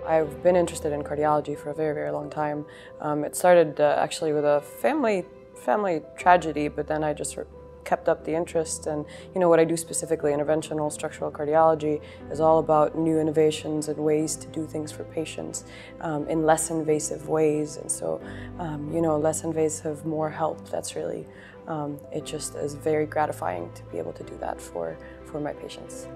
I've been interested in cardiology for a very, very long time. It started actually with a family tragedy, but then I just kept up the interest. And what I do specifically, interventional structural cardiology, is all about new innovations and ways to do things for patients in less invasive ways. And so, less invasive, more help. That's really, it just is very gratifying to be able to do that for my patients.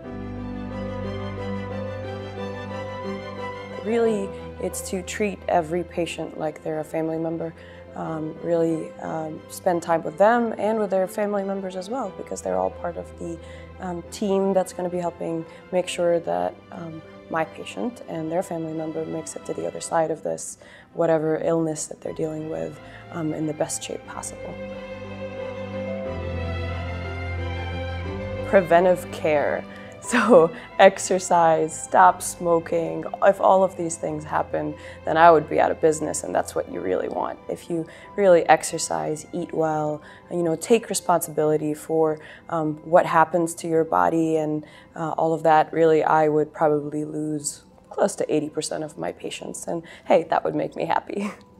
Really, it's to treat every patient like they're a family member. Really spend time with them and with their family members as well, because they're all part of the team that's going to be helping make sure that my patient and their family member makes it to the other side of this, whatever illness that they're dealing with, in the best shape possible. Preventive care. So exercise, stop smoking. If all of these things happen, then I would be out of business, and that's what you really want. If you really exercise, eat well, take responsibility for what happens to your body and all of that, really, I would probably lose close to 80% of my patients, and hey, that would make me happy.